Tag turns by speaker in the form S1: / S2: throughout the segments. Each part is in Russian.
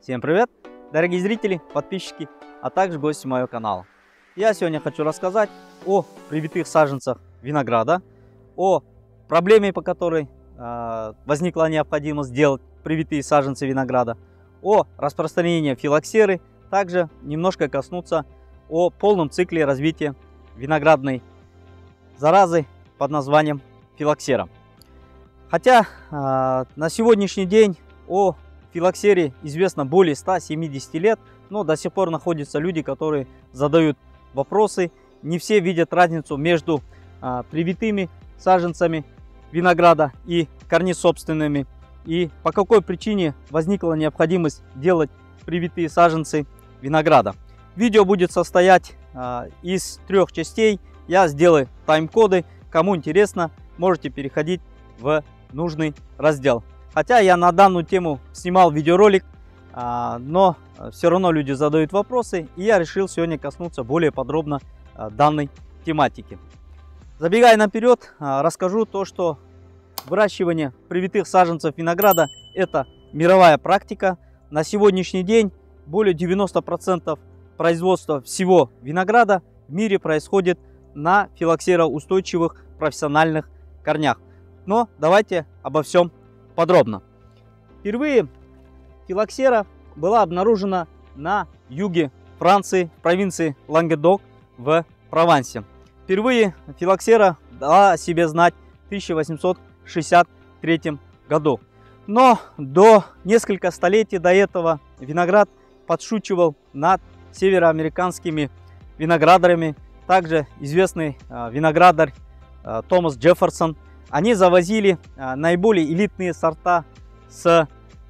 S1: Всем привет, дорогие зрители, подписчики, а также гости моего канала. Я сегодня хочу рассказать о привитых саженцах винограда, о проблеме, по которой возникла необходимость сделать привитые саженцы винограда, о распространении филоксеры, также немножко коснуться о полном цикле развития виноградной заразы под названием филоксера. Хотя на сегодняшний день о филоксере известно более 170 лет, но до сих пор находятся люди, которые задают вопросы. Не все видят разницу между привитыми саженцами винограда и корнесобственными. И по какой причине возникла необходимость делать привитые саженцы винограда. Видео будет состоять из 3 частей. Я сделаю тайм-коды. Кому интересно, можете переходить в нужный раздел. Хотя я на данную тему снимал видеоролик, но все равно люди задают вопросы, и я решил сегодня коснуться более подробно данной тематики. Забегая наперед, расскажу то, что выращивание привитых саженцев винограда – это мировая практика. На сегодняшний день более 90% производства всего винограда в мире происходит на филоксероустойчивых профессиональных корнях. Но давайте обо всем подробно. Впервые филоксера была обнаружена на юге Франции, в провинции Лангедок в Провансе. Впервые филоксера дала о себе знать в 1863 году. Но до нескольких столетий до этого виноград подшучивал над североамериканскими виноградарями. Также известный виноградарь Томас Джефферсон. Они завозили наиболее элитные сорта с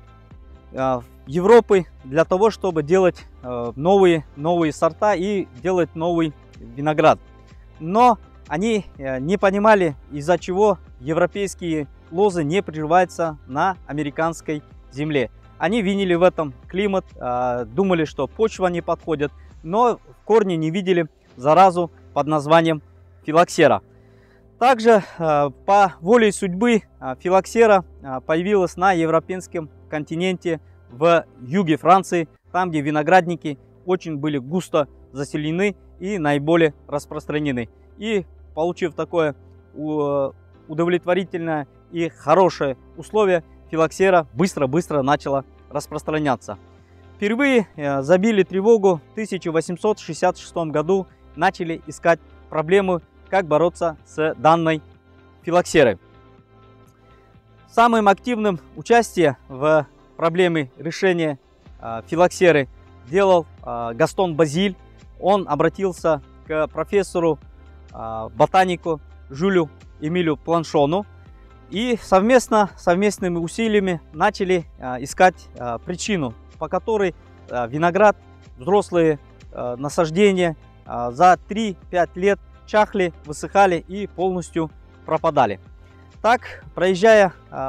S1: Европы для того, чтобы делать новые сорта и делать новый виноград. Но они не понимали, из-за чего европейские лозы не приживаются на американской земле. Они винили в этом климат, думали, что почва не подходит, но в корне не видели заразу под названием филоксера. Также по воле судьбы филоксера появилась на европейском континенте в юге Франции, там где виноградники очень были густо заселены и наиболее распространены. И получив такое удовлетворительное и хорошее условие, филоксера быстро начала распространяться. Впервые забили тревогу в 1866 году, начали искать проблему, как бороться с данной филоксерой. Самым активным участие в проблеме решения филоксеры делал Гастон Базиль. Он обратился к профессору ботанику Жюлю Эмилю Планшону и совместными усилиями начали искать причину, по которой виноград, взрослые насаждения за 3-5 лет чахли, высыхали и полностью пропадали. Так, проезжая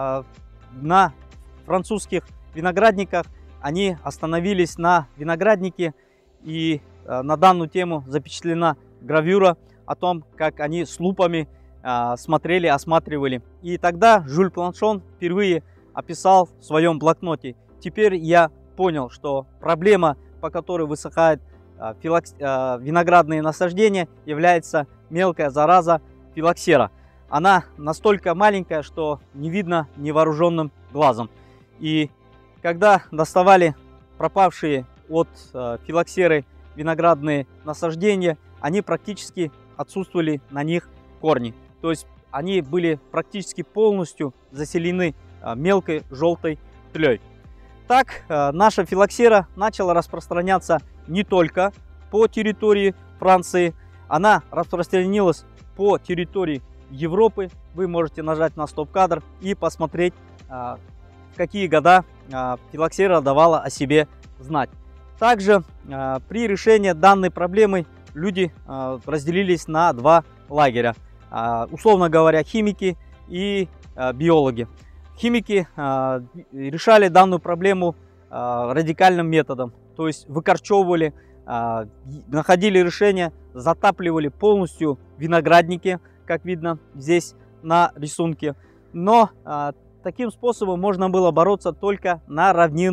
S1: на французских виноградниках, они остановились на винограднике, и на данную тему запечатлена гравюра о том, как они с лупами смотрели, осматривали. И тогда Жюль Планшон впервые описал в своем блокноте: теперь я понял, что проблема, по которой высыхает виноградные насаждения, является мелкая зараза филоксера. Она настолько маленькая, что не видно невооруженным глазом. И когда доставали пропавшие от филоксеры виноградные насаждения, они практически отсутствовали на них корни. То есть они были практически полностью заселены мелкой желтой тлей. Так наша филоксера начала распространяться не только по территории Франции, она распространилась по территории Европы. Вы можете нажать на стоп-кадр и посмотреть, в какие года филоксера давала о себе знать. Также при решении данной проблемы люди разделились на 2 лагеря. Условно говоря, химики и биологи. Химики решали данную проблему радикальным методом, то есть выкорчевывали, находили решение, затапливали полностью виноградники, как видно здесь на рисунке. Но таким способом можно было бороться только на равнинных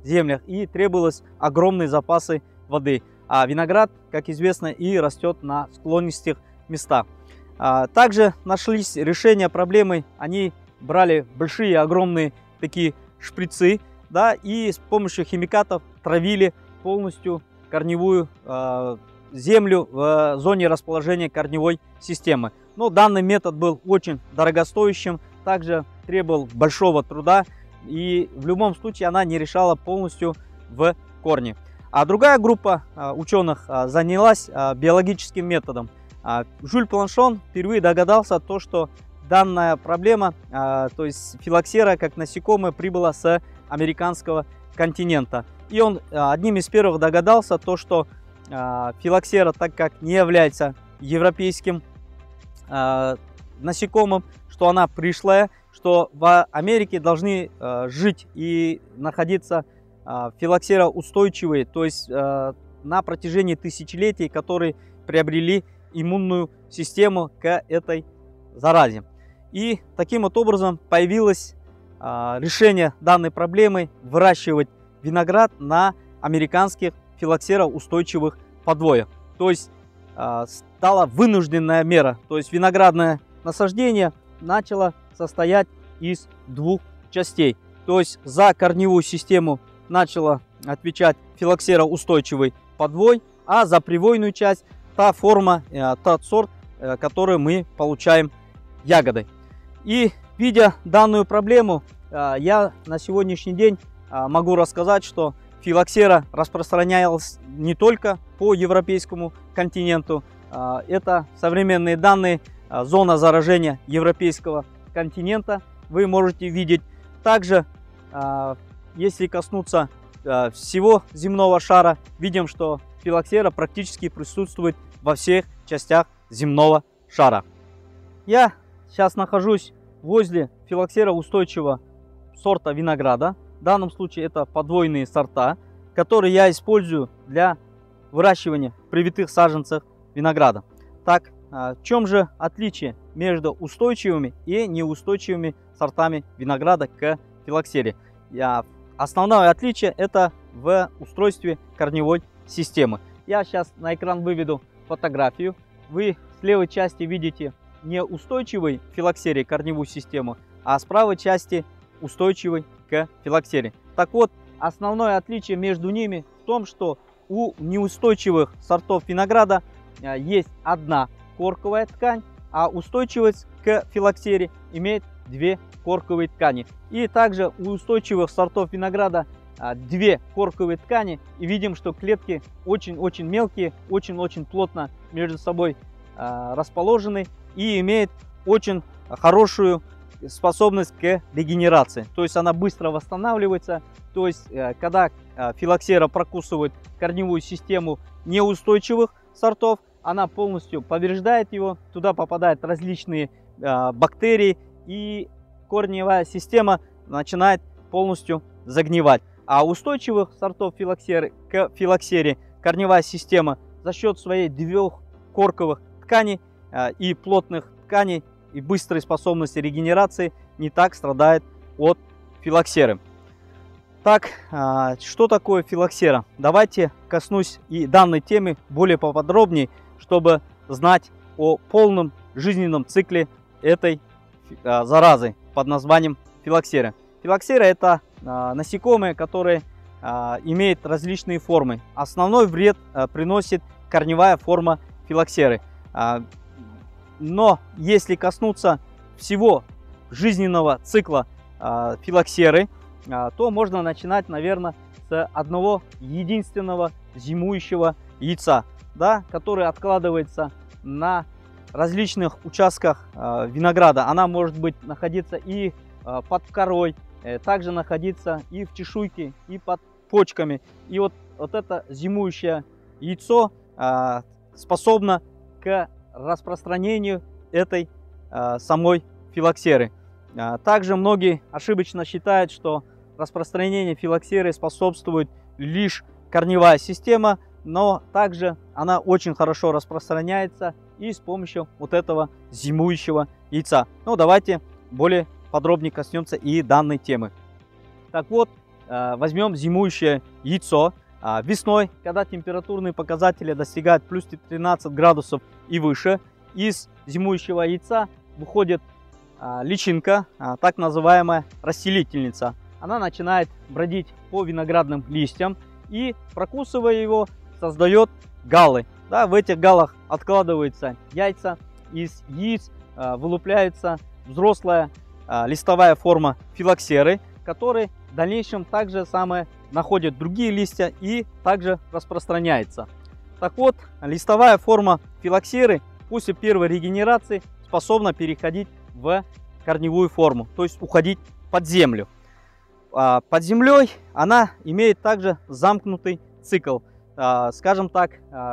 S1: землях и требовалось огромные запасы воды. А виноград, как известно, и растет на склонистых местах. Также нашлись решения проблемы. Они брали большие, огромные такие шприцы, да, и с помощью химикатов травили полностью корневую землю в зоне расположения корневой системы. Но данный метод был очень дорогостоящим, также требовал большого труда, и в любом случае она не решала полностью в корне. А другая группа ученых занялась биологическим методом. Жюль Планшон впервые догадался, что данная проблема, то есть филоксера как насекомое, прибыла с американского континента. И он одним из первых догадался, что филоксера, так как не является европейским насекомым, что она пришлая, что в Америке должны жить и находиться филоксера устойчивые, то есть на протяжении тысячелетий, которые приобрели иммунную систему к этой заразе. И таким вот образом появилось решение данной проблемы выращивать виноград на американских филоксероустойчивых подвоях. То есть стала вынужденная мера, то есть виноградное насаждение начало состоять из двух частей. То есть за корневую систему начала отвечать филоксероустойчивый подвой, а за привойную часть та форма, тот сорт, который мы получаем ягодой. И видя данную проблему, я на сегодняшний день могу рассказать, что филоксера распространялась не только по европейскому континенту. Это современные данные, зона заражения европейского континента вы можете видеть. Также, если коснуться всего земного шара, видим, что филоксера практически присутствует во всех частях земного шара. Я сейчас нахожусь возле филоксероустойчивого сорта винограда. В данном случае это подвойные сорта, которые я использую для выращивания привитых саженцев винограда. Так, в чем же отличие между устойчивыми и неустойчивыми сортами винограда к филоксере? Основное отличие это в устройстве корневой системы. Я сейчас на экран выведу фотографию. Вы с левой части видите неустойчивый филоксере корневую систему, а с правой части устойчивый к филоксере. Так вот, основное отличие между ними в том, что у неустойчивых сортов винограда есть одна корковая ткань, а устойчивость к филоксере имеет две корковые ткани. И также у устойчивых сортов винограда две корковые ткани, и видим, что клетки очень-очень мелкие, очень-очень плотно между собой расположены и имеют очень хорошую способность к регенерации. То есть она быстро восстанавливается. То есть когда филоксера прокусывает корневую систему неустойчивых сортов, она полностью повреждает его, туда попадают различные бактерии, и корневая система начинает полностью загнивать. А устойчивых сортов филоксеры к филоксере корневая система за счет своей двухкорковых тканей и плотных тканей и быстрой способности регенерации не так страдает от филоксеры. Так, что такое филоксера? Давайте коснусь и данной темы более поподробнее, чтобы знать о полном жизненном цикле этой заразы под названием филоксера. Филоксера это насекомые, которые имеют различные формы. Основной вред приносит корневая форма филоксеры. Но если коснуться всего жизненного цикла филоксеры, то можно начинать, наверное, с одного единственного зимующего яйца, да, который откладывается на различных участках винограда. Она может быть находиться и под корой, также находиться и в чешуйке, и под почками. И вот это зимующее яйцо способно к распространению этой самой филоксеры. Также многие ошибочно считают, что распространение филоксеры способствует лишь корневая система, но также она очень хорошо распространяется и с помощью вот этого зимующего яйца. Ну, давайте более подробнее коснемся и данной темы. Так вот, возьмем зимующее яйцо. Весной, когда температурные показатели достигают плюс 13 градусов и выше, из зимующего яйца выходит личинка, так называемая расселительница. Она начинает бродить по виноградным листьям и, прокусывая его, создает галы. Да, в этих галах откладываются яйца, из яиц вылупляется взрослая листовая форма филоксеры, который в дальнейшем также самое находит другие листья и также распространяется. Так вот, листовая форма филоксеры после первой регенерации способна переходить в корневую форму, то есть уходить под землю. Под землей она имеет также замкнутый цикл. Скажем так,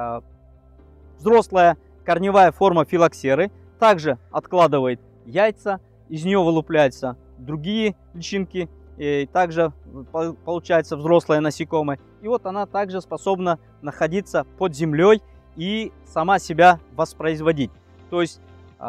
S1: взрослая корневая форма филоксеры также откладывает яйца, из нее вылупляются другие личинки, и также получается взрослое насекомое. И вот она также способна находиться под землей и сама себя воспроизводить. То есть,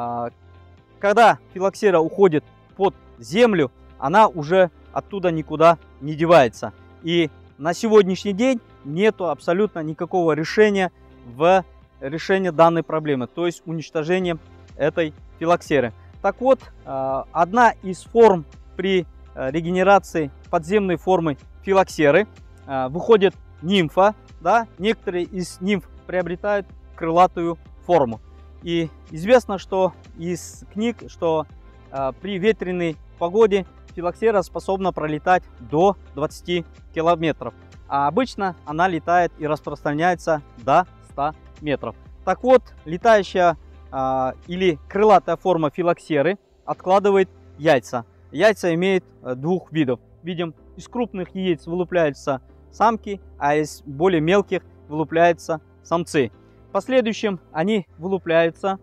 S1: когда филоксера уходит под землю, она уже оттуда никуда не девается. И на сегодняшний день нету абсолютно никакого решения в решении данной проблемы, то есть уничтожение этой филоксеры. Так вот, одна из форм при регенерации подземной формы филоксеры выходит нимфа. Да? Некоторые из нимф приобретают крылатую форму. И известно, что из книг, что при ветреной погоде филоксера способна пролетать до 20 километров. А обычно она летает и распространяется до 100 метров. Так вот, летающая или крылатая форма филоксеры откладывает яйца. Яйца имеют двух видов. Видим, из крупных яиц вылупляются самки, а из более мелких вылупляются самцы. В последующем они вылупляются.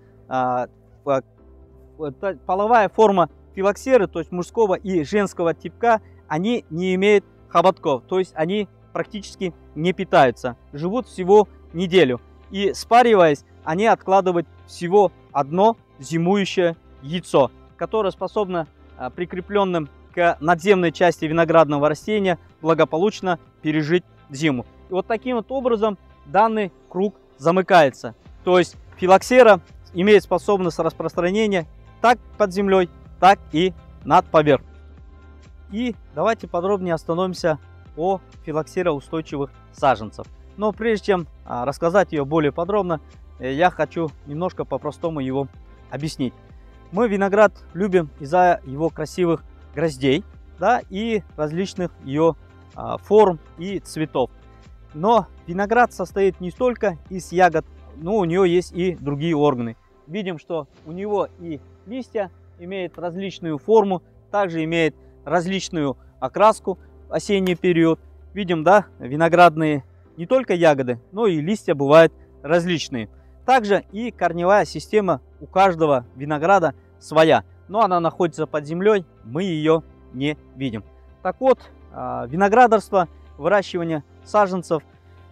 S1: Половая форма филоксеры, то есть мужского и женского типка, они не имеют хоботков, то есть они практически не питаются, живут всего неделю. И спариваясь, они откладывают всего одно зимующее яйцо, которое способно прикрепленным к надземной части виноградного растения благополучно пережить зиму. И вот таким вот образом данный круг замыкается. То есть филоксера имеет способность распространения как под землей, так и над поверхностью. И давайте подробнее остановимся о филоксероустойчивых саженцах. Но прежде чем рассказать ее более подробно, я хочу немножко по-простому его объяснить. Мы виноград любим из-за его красивых гроздей, да, и различных ее форм и цветов. Но виноград состоит не только из ягод, но у него есть и другие органы. Видим, что у него и листья имеют различную форму, также имеет различную окраску в осенний период. Видим, да, виноградные не только ягоды, но и листья бывают различные. Также и корневая система у каждого винограда своя, но она находится под землей, мы ее не видим. Так вот, виноградарство, выращивание саженцев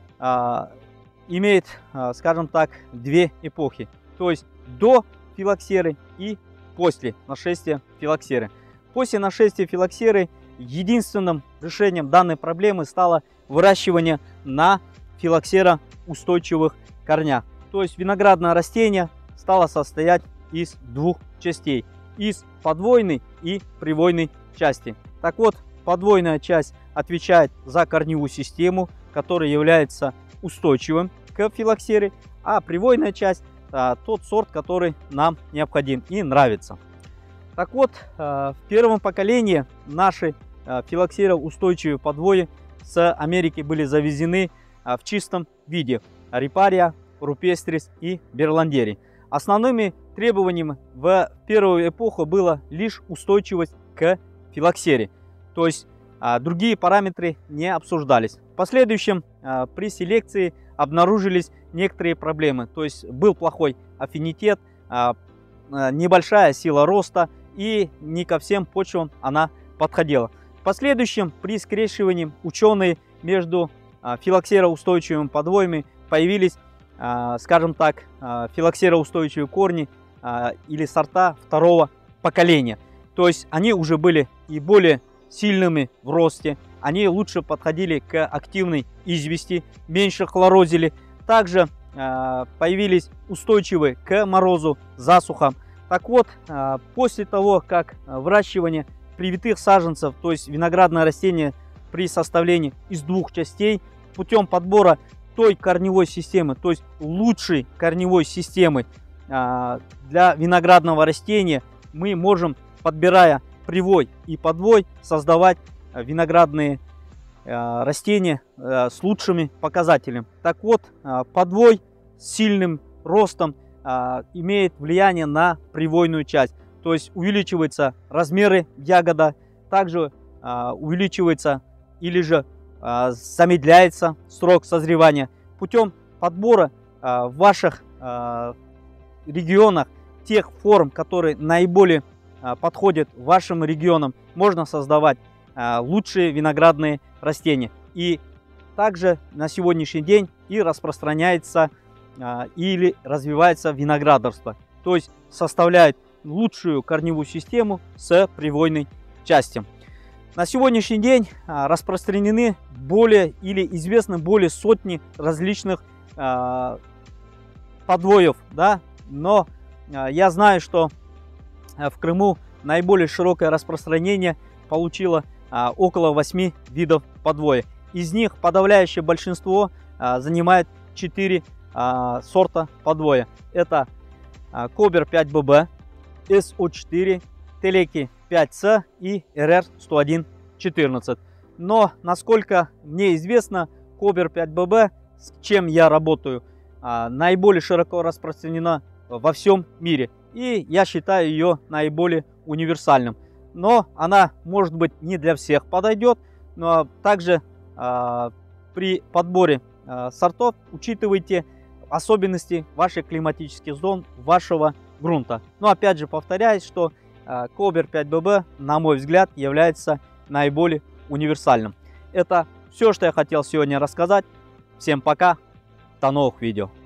S1: имеет, скажем так, две эпохи. То есть до филоксеры и после нашествия филоксеры. После нашествия филоксеры единственным решением данной проблемы стало выращивание на филоксероустойчивых корнях. То есть виноградное растение стало состоять из двух частей. Из подвойной и привойной части. Так вот, подвойная часть отвечает за корневую систему, которая является устойчивым к филоксере, а привойная часть тот сорт, который нам необходим и нравится. Так вот, в первом поколении наши филоксероустойчивые подвои с Америки были завезены в чистом виде: Рипария, Рупестрис и Берландери. Основными требованиями в первую эпоху было лишь устойчивость к филоксере, то есть другие параметры не обсуждались. В последующем при селекции обнаружились некоторые проблемы, то есть был плохой аффинитет, небольшая сила роста и не ко всем почвам она подходила. В последующем при скрещивании ученые между филоксероустойчивыми подвоями появились, скажем так, филоксероустойчивые корни или сорта второго поколения. То есть они уже были и более сильными в росте, они лучше подходили к активной извести, меньше хлорозили. Также появились устойчивые к морозу, засухам. Так вот, после того, как выращивание привитых саженцев, то есть виноградное растение при составлении из двух частей, путем подбора той корневой системы, то есть лучшей корневой системы для виноградного растения, мы можем, подбирая привой и подвой, создавать виноградные растения с лучшими показателями. Так вот, подвой с сильным ростом имеет влияние на привойную часть. То есть увеличиваются размеры ягода, также увеличивается или же замедляется срок созревания. Путем подбора в ваших регионах тех форм, которые наиболее подходят вашим регионам, можно создавать лучшие виноградные растения. И также на сегодняшний день и распространяется или развивается виноградарство. То есть составляет лучшую корневую систему с привойной частью. На сегодняшний день распространены более или известны более сотни различных подвоев, да? Но я знаю, что в Крыму наиболее широкое распространение получило около 8 видов подвоя. Из них подавляющее большинство занимает 4 сорта подвоя. Это Кобер 5ББ, СО4, Телеки 5С и РР-101-14. Но, насколько мне известно, Кобер 5ББ, с чем я работаю, наиболее широко распространена во всем мире. И я считаю ее наиболее универсальным. Но она, может быть, не для всех подойдет. Но также при подборе сортов учитывайте особенности ваших климатических зон, вашего грунта. Но опять же повторяюсь, что Кобер 5ББ, на мой взгляд, является наиболее универсальным. Это все, что я хотел сегодня рассказать. Всем пока, до новых видео.